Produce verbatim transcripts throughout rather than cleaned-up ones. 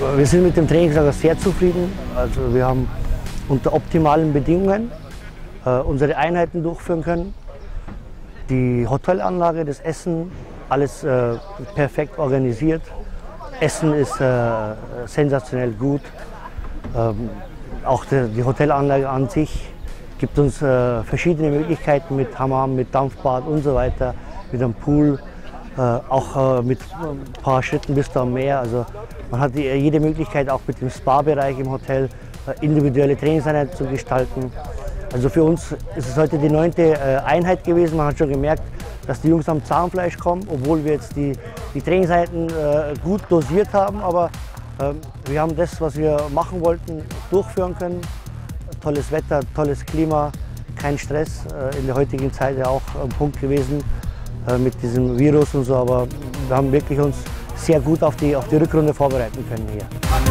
Wir sind mit dem Trainingslager sehr zufrieden. Also wir haben unter optimalen Bedingungen äh, unsere Einheiten durchführen können. Die Hotelanlage, das Essen, alles äh, perfekt organisiert. Essen ist äh, sensationell gut. Ähm, auch die, die Hotelanlage an sich gibt uns äh, verschiedene Möglichkeiten mit Hammam, mit Dampfbad und so weiter, mit einem Pool, äh, auch äh, mit ein paar Schritten bis am Meer. Also man hat die, jede Möglichkeit, auch mit dem Spa-Bereich im Hotel äh, individuelle Trainingseinheiten zu gestalten. Also für uns ist es heute die neunte äh, Einheit gewesen. Man hat schon gemerkt, dass die Jungs am Zahnfleisch kommen, obwohl wir jetzt die, die Trainingseinheiten äh, gut dosiert haben. Aber äh, wir haben das, was wir machen wollten, durchführen können. Tolles Wetter, tolles Klima, kein Stress. Äh, in der heutigen Zeit ja auch ein Punkt gewesen äh, mit diesem Virus und so. Aber wir haben wirklich uns sehr gut auf die, auf die Rückrunde vorbereiten können hier.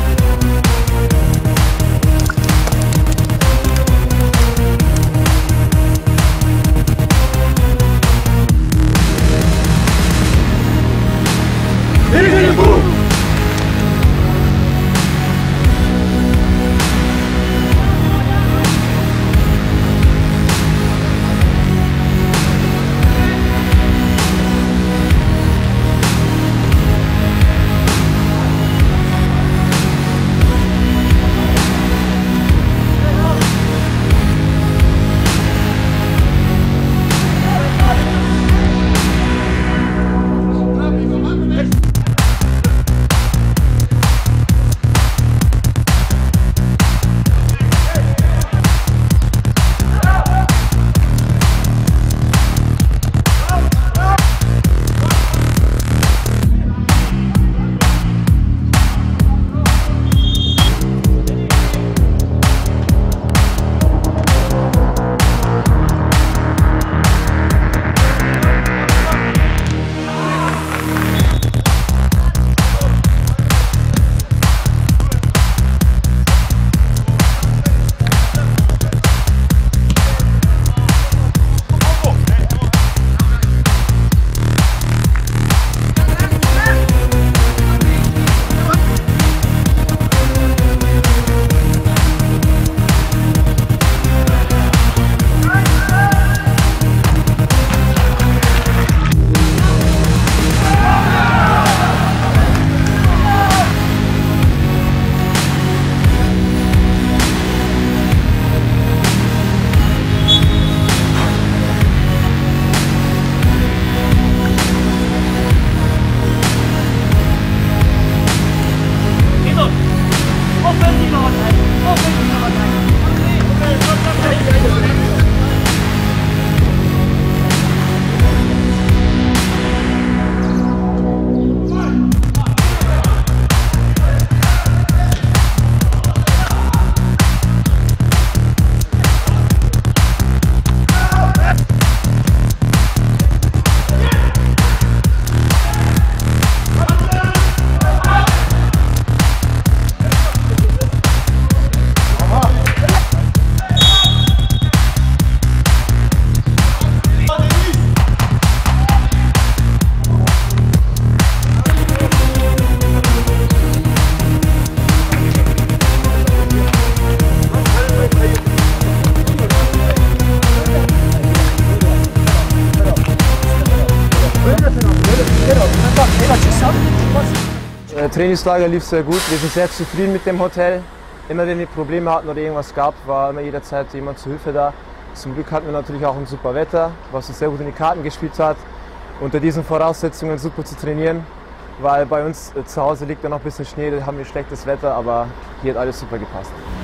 Das Trainingslager lief sehr gut, wir sind sehr zufrieden mit dem Hotel. Immer wenn wir Probleme hatten oder irgendwas gab, war immer jederzeit jemand zur Hilfe da. Zum Glück hatten wir natürlich auch ein super Wetter, was uns sehr gut in die Karten gespielt hat. Unter diesen Voraussetzungen super zu trainieren, weil bei uns zu Hause liegt ja noch ein bisschen Schnee, da haben wir schlechtes Wetter, aber hier hat alles super gepasst.